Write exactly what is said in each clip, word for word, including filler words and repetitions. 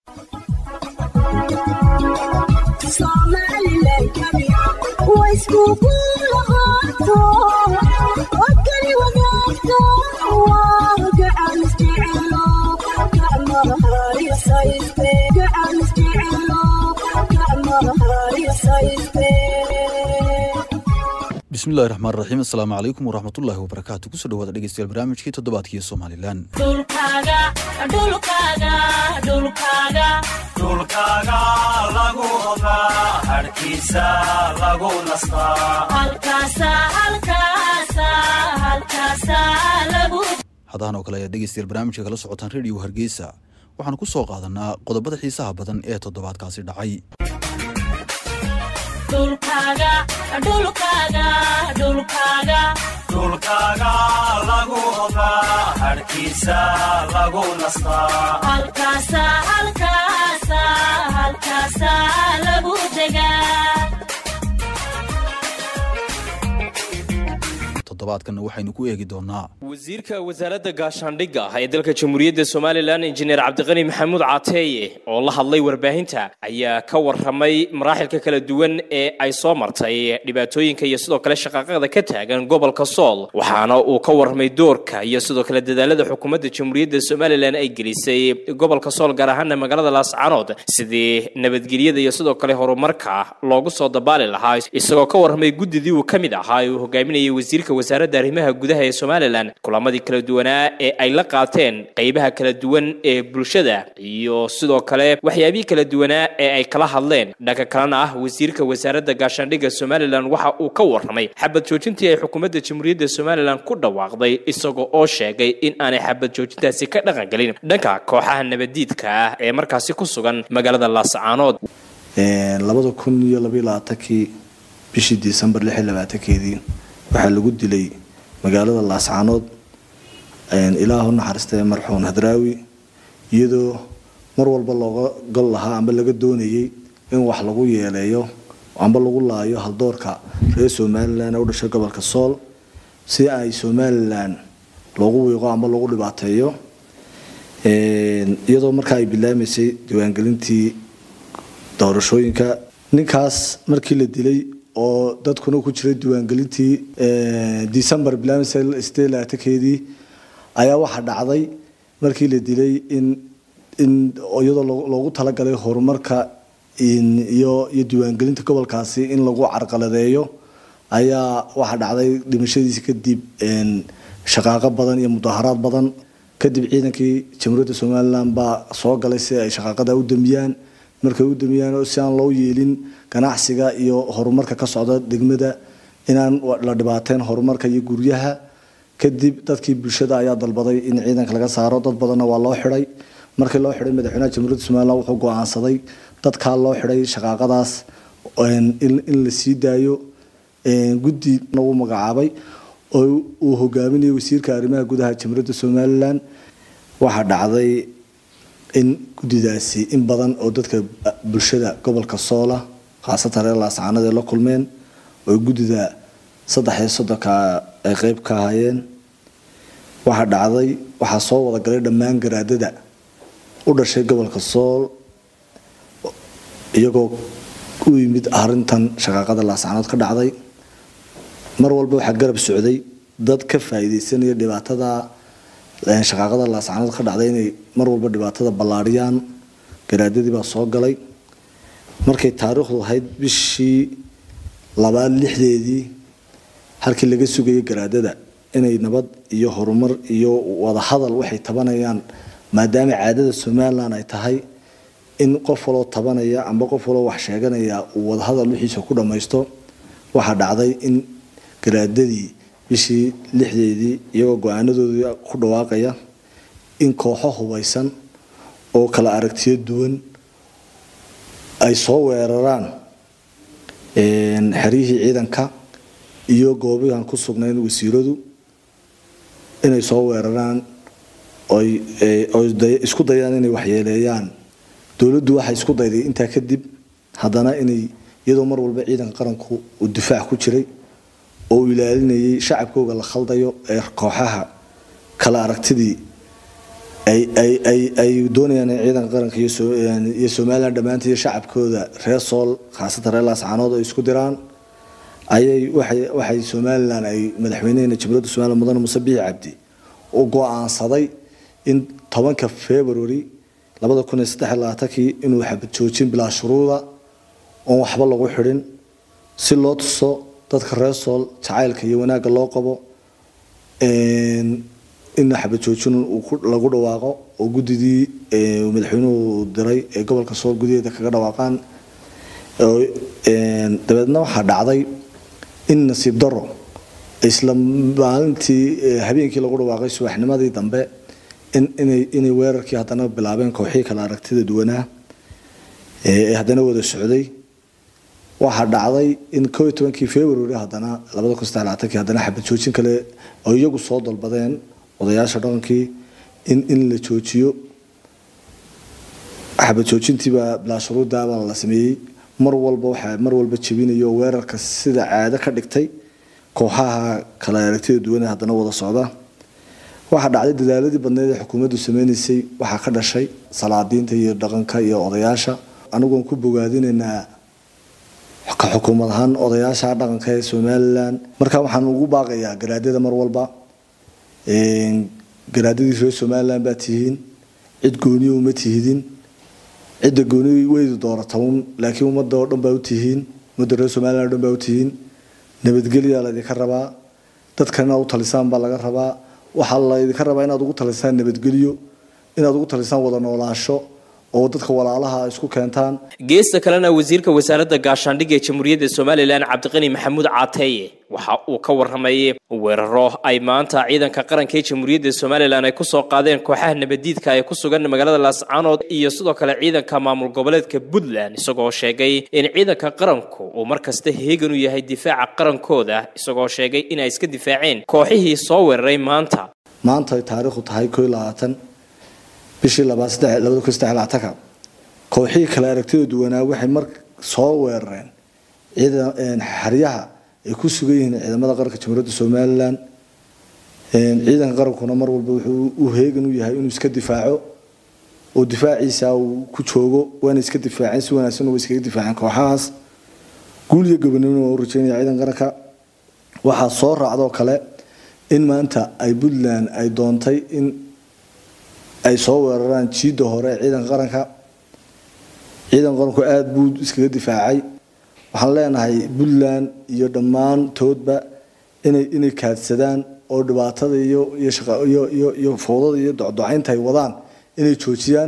بسم الله الرحمن الرحيم السلام عليكم ورحمة الله وبركاته كسر دوّا دقيقة البرنامج كي تدبّات كي الصومالي لان دولكاغا دولكاغا دولكاغا دولكاغا لاغو هوغا هركيسا لاغو نستا هالكاسا هالكاسا هالكاسا لاغو هذا oo kale ayaa dhageystayaal barnaamijka kala socotaan radio Hargeysa waxaan ku soo qaadanaa qodobada xiisaha badan ee toddobaadkaasi dhacay دولكاغا دولكاغا دولكاغا دولكاغا لاغو هوغا هركيسا لاغو نستا هالكاسا هالكاسا هالكاسا لاغو دغا toddobaadkan waxaynu ku eegi doonaa wasiirka wasaaradda gaashaandhigga ee dalka Jamhuuriyadda Soomaaliland Engineer Cabdiqani Maxamuud Cateeye oo la hadlay warbaahinta ayaa ka warramay maraaxilka kala duwan ee ay soo martay dhibaatooyinka iyo sidoo kale shaqaqada ka taagan gobolka Sool waxaana uu ka warramay doorka iyo sidoo kale dadaalada xukuumadda Jamhuuriyadda Soomaaliland ay gelisay gobolka Sool gaar ahaan magaalada Laascaanood sidii nabadgelyada iyo sidoo kale horumarka loogu soo dabaali lahaa isagoo ka warramay gudidii uu kamid ahaa oo hogaaminayay wasiirka wasaaradda arrimaha gudaha ee Soomaaliland kulamadii kala duwanaa ee ay la qaateen qaybaha kala duwan ee bulshada iyo sidoo kale waxyaabihii kala duwanaa ee ay kala hadleen dhanka kalena ah wasiirka wasaaradda gaashaandhigga Soomaaliland waxa uu ka warramay xabad joojintii ay xukuumadda Jamhuuriyadda Soomaaliland ku dhawaaqday isagoo oo sheegay in aanay xabad joojintaasi ka dhaqan galin dhanka kooxaha nabadiidka ah ee markaasi ku sugan magaalada Laascaanood ee laba kun iyo laba iyo labaatan bishii December lix iyo labaatan waxaa lagu dilay magaalada Laascaanood een ilaahu naxariistay marxuun Hadraawi iyadoo mar walba looga gal lahaa amba laga doonayay in wax lagu yeeleeyo amba lagu laayo hal doorka reer Soomaaliland oo dhashay gobolka Sool si ay Soomaaliland loogu weeqo amba lagu dhibaateeyo een iyadoo markaa ay bilaamaysay diiwaangelintii doorashooyinka ninkaas markii la dilay oo dadkuna ku jiray diiwaangelintii ee December bilaamsay isteelaatakeedii ayaa waxa dhacday markii la dilay in in iyadoo loogu talagalay horumarka in iyo iyo diiwaangelinta gobolkaasi in lagu carqaladeeyo ayaa waxa dhacday dhimashadiisa kadib een shaqaaqa badan iyo mudaharaad badan kadib ciidankii Jamhuuriyadda Soomaaliland baa soo galay si ay shaqaaqada u damiyaan markay u damiyaan oo si aan loo yeelin ganacsiga iyo horumarka ka socda degmada inaan la dhibaateen horumarka iyo guryaha kadib dadkii bulshada ayaa dalbaday in ciidanka laga saaro dad badan waa loo xiray markii loo xiray madaxweynaha Jamhuuriyadda Soomaaliland wuxuu go'aansaday dadka loo xiray shaqaaqadaas in in la sii daayo ee guddi nagu magacaabay oo uu hogaaminayay wasiirka arrimaha gudaha Jamhuuriyadda Soomaaliland waxa dhacday in gudidaasi in badan oo dadka bulshada gobolka Soola khaasatan reer Laascaanood la kulmeen oo gudida saddex iyo soddon ka ay qayb ka hayeen waxa dhacday waxa soo wada galay dhammaan garaadada u dhashay gobolka Sool iyagoo ku yimid arintan shaqaqada Laascaanood ka dhacday mar walba waxa garab socday dad ka faa'iideysanaya dhibaatada shaqaqada Laascaanood ka dhacday inay mar walba dhibaatada balaariyaan garaadadii baa soo galay markay taariikhdu ahayd bishii laba lixdeedii halkii laga sugayay garaadada inay nabad iyo horumar iyo wada hadal waxay tabanayaan maadaama caadada Soomaaliland ay tahay in qof waloo tabanaya amba qof waloo wax sheeganaya uu wada hadal wixiisa ku dhamaysto waxa dhacday in garaadadii bishii lixdeedii iyagoo go'aanadooda ku dhawaaqaya in kooxo hubeysan oo kala aragtiyo duwan ay soo weeraraan een xariihi ciidanka iyo goobahan ku sugnayn wasiiradu inay soo weeraraan oo oo isku dayaan inay wax yeeleeyaan dawladdu waxay isku dayday inta kadib haddana inay iyadoo mar walba ciidanka qaranku uu difaac ku jiray oo ilaalinayay shacabkooda la khaldayo ee kooxaha kala aragtidii ay ay ay ay doonayaan ciidan qaranka iyo soo iyo Soomaaliland dhamaantii shacabkooda reer Sool khaasatan reer Laascaanood oo isku diraan ayay waxay waxay Soomaaliland ay madaxweynaha Jamhuuriyadda Soomaaliya Mudane Muuse Biixi Cabdi oo go'aansaday in tobanka February labada kun iyo saddex iyo labaatan inuu xabad joojin bilaa shuruuda oo waxba lagu xirin si loo tuso dadka reer Sool jacaylka iyo wanaagga loo qabo een in xabad joojin uu lagu dhawaaqo oo gudidii madaxweynuhu diray ee gobolka Sool gudiyeeda kaga dhawaaqaan een dabadna waxa dhacday in nasiib daro isla maalintii habeenkii lagu dhawaaqay subaxnimadii dambe in inay inay weerarkii hadana bilaabeen kooxii kala aragtida duwanaa ee hadana wada socday waxa dhacday in kow iyo tobankii February hadana labada kun iyo saddex iyo labaatan hadana xabad joojin kale oo iyagu soo dalbadeen odayaasha dhaqankii in in la joojiyo xabad joojintii baa bilaa shuruuda la sameeyay mar walba waxa mar walba jabinayo weerarka sida caado ka dhigtay kooxaha kala aragtida duwan hadana wada socda waxa dhacday dadaaladii badneed ee xukuumaddu sameeysay waxa ka dhashay salaadiinta iyo dhaqanka iyo odayaasha anigu ku bogaadinaynaa ka xukuumad ahaan odayaasha dhaqanka ee Soomaaliland marka waxaan ugu baaqayaa garaadada mar walba een garaadadii reer Soomaaliland baa tihiin cid gooni uma tihiin cid gooni way doorataan laakiin ummadda oo dhan baa u tihiin ummadda reer Soomaaliland oo dhan baa u tihiin nabadgelyo la idinka rabaa dadkana u talisaan baa laga rabaa waxa la idinka rabaa inaad ugu talisaan nabadgelyo inaad ugu talisaan wada noolaansho oo dadka walaalaha isku keentaan geesta kalena wasiirka wasaaradda gaashaandhigga ee Jamhuuriyadda Soomaaliland Cabdiqani Maxamuud Cateeye waxa uu ka warramay weeraro ay maanta ciidanka qaranka ee Jamhuuriyadda Soomaaliland ay ku soo qaadeen kooxaha nabadiidka ay ku sugan magaalada Laascaanood iyo sidoo kale ciidanka maamul goboleedka Puntland isagoo sheegay in ciidanka qaranku uu markasta heegan u yahay difaaca qarankooda isagoo sheegay in ay iska difaaceen kooxihii soo weeraray maanta maanta ay taariikhdu tahay kow iyo labaatan bishii labada kun iyo saddex iyo labaatan kooxihii kala aragtida duwanaa waxay mar soo weerareen ciidan xariyaha ay ku sugan yihiin ciidamada qaranka Jamhuuriyadda Soomaaliland een ciidanka qarankuna mar walba wuxuu u heegan u yahay inuu iska difaaco oo difaaciisa uu ku joogo waana iska difaacin si wanaagsan oo iska difaacin kooxahaas guul iyo gobonimo oo rajaynaya ciidanka qaranka waxa soo raacdo kale in maanta ay Puntland ay doontay in ay soo weeraraan jiida hore ciidanka qaranka ciidanka qaranku aad buu iskaga difaacay waxaan leenahay Puntland iyo dhammaan toodba inay inay kaadsadaan oo dhibaatada iyo iyo shaqo iyo iyo iyo foodada iyo docdocaynta ay wadaan inay joojiyaan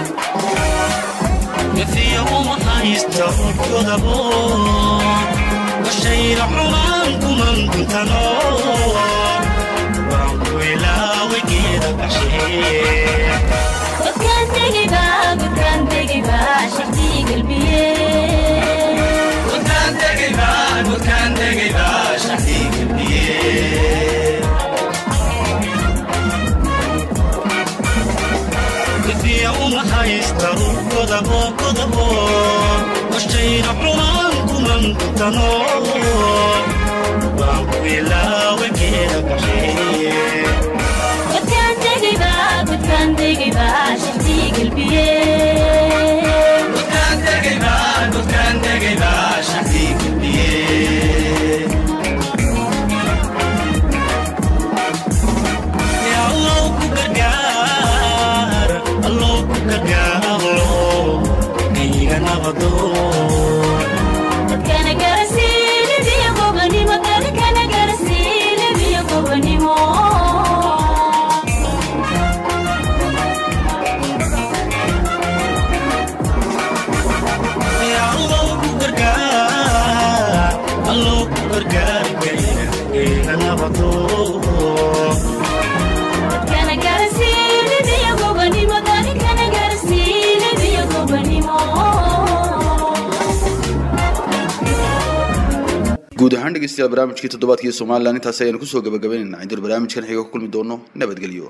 guud ahaan dhegeystayaal barnaamijkii toddobaadkii Soomaaliland intaas ayaan ku soo gabagabaynaynaa inta barnaamijkan xiga ku kulmi doono nabadgelyo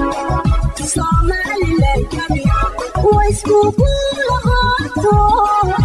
Soomaaliland way isku kulaato